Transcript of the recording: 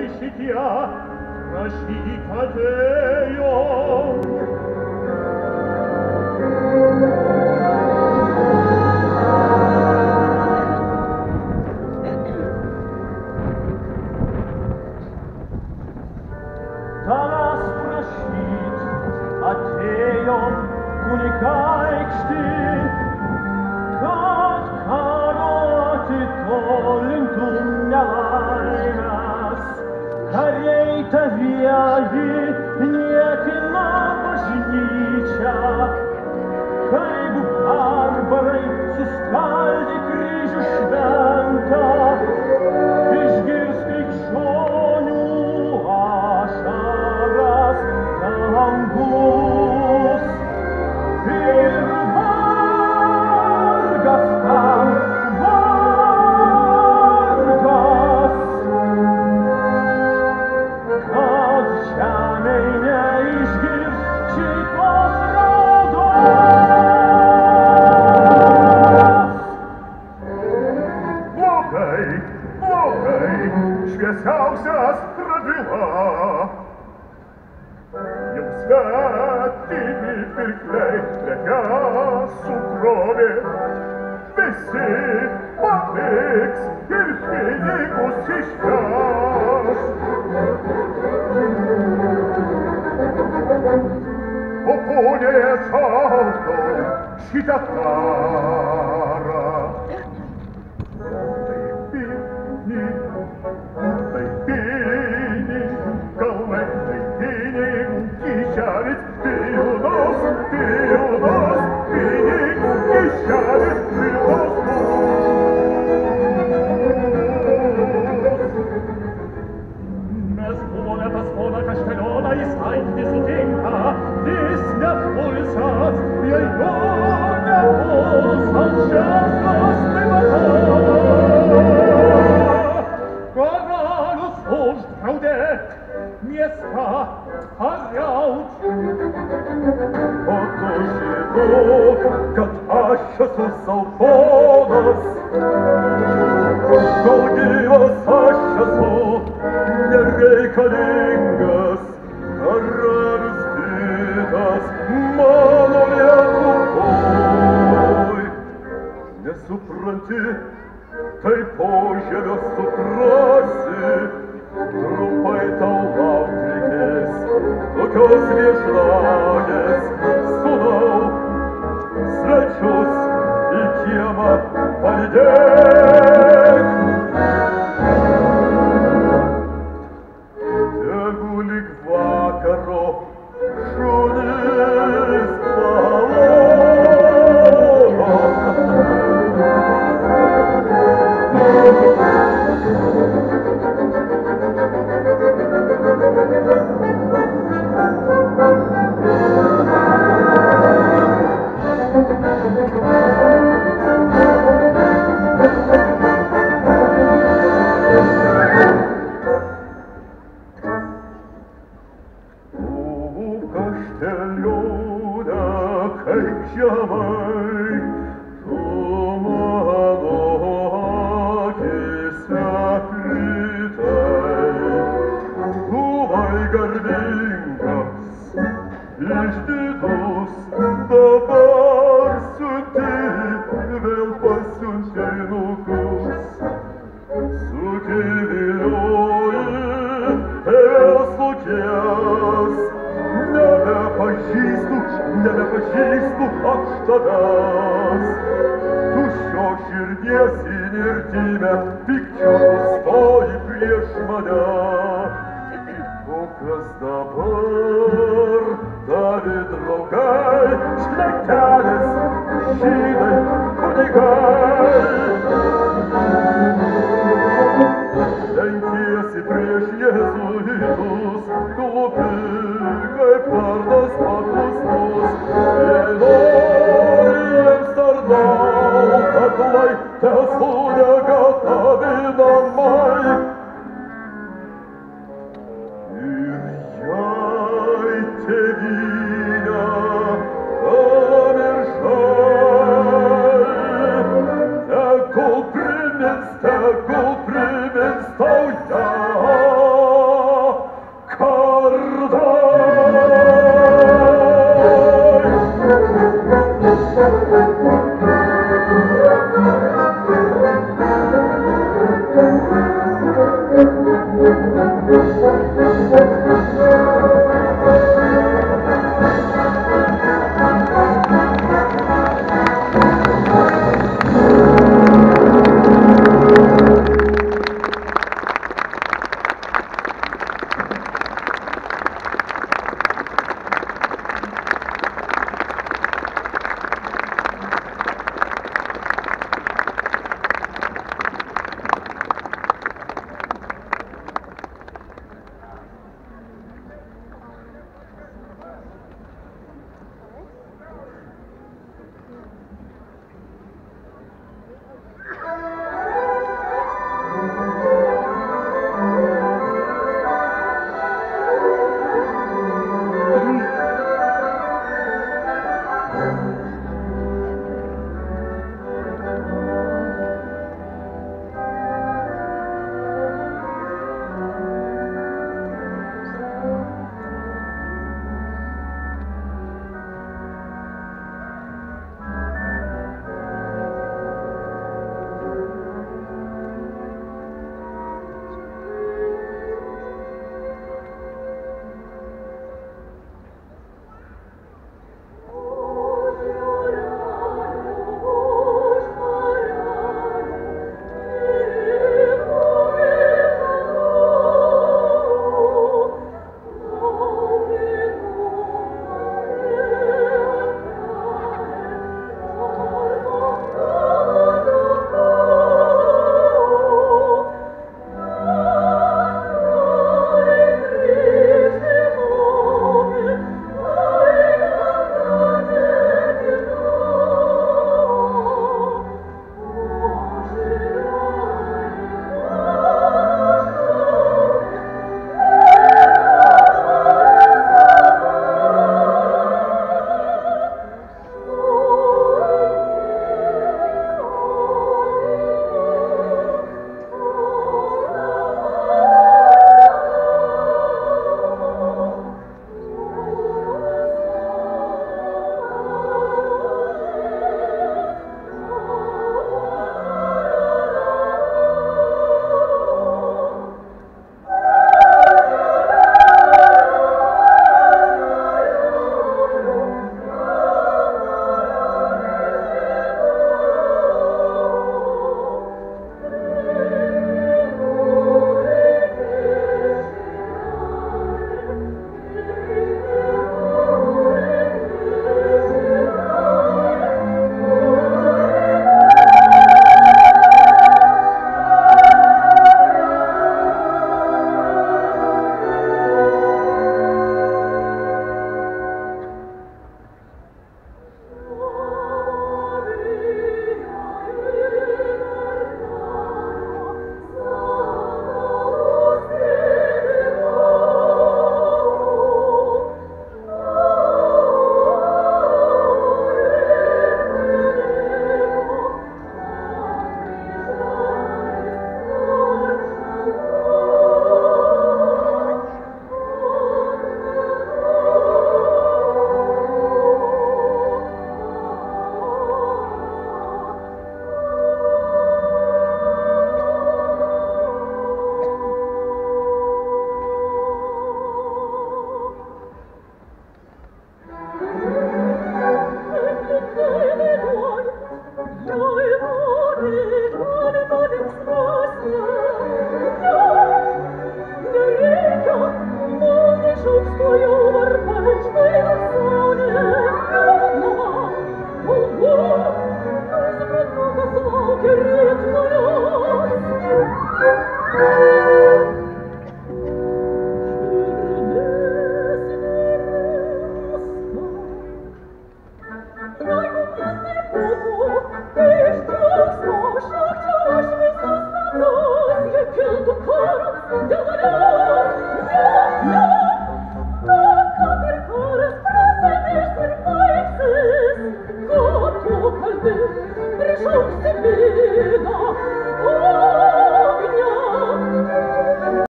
життя, прощікатею. Taras prascit, Ateion, unicaexti, Cat caroti tolentum nelaimes, Careita viavi, niekina bažnyčia, Kaigu barbarai suskaldė kryžių šventą, išgirs krikščionių ašaras dangus. Ir vargas tam, vargas, kas žemėj neišgirs šitos raudos. Blogai, blogai, šviesiausias pradvila. Jau svetimi pirkliai prekes sukrovė, visi paliks ir pinigus išves. O ponė šaudo šitą karą. Tai pinigų kalnai, tai pinigų kišenės, pilnos, pilnos, pinigų kišenės, pilnos bus. Mes buvome pas poną Kaštelioną, jis taikyti sutinka, jis nepulsas, jei jo nepuls, aukščiausios privatos. Karalius uždraudė miestą kariaut. O tu žinok, kad aš esu sau ponas, kol gyvas aš esu nereikalingas, karalius kitas mano Lietuvoj. Nesupranti, tai požemio suprasi, trumpai tau laukt reikės, tokios viešnagės, sūnau, svečius į kiemą palydėk. Tegu lig vakaro šunys palojo. Kaštelione, kaip žemai, tu mano akyse kritai. Buvai garbingas, išdidus, dabar siunti vėl pasiuntinukus. Sukivilioji, vėl sukies, nebepažįstu aš tavęs. Tuščios širdies įnirtime, pykčio stoji prieš mane. O kas dabar, tavi draugai, šlektelės, žydai, kunigai? Lenkiesi prieš jėzuitus, klupi kaip tarnas paklusnus, ir nori jiems tarnaut, aklai tesudega tavi namai. Thank you.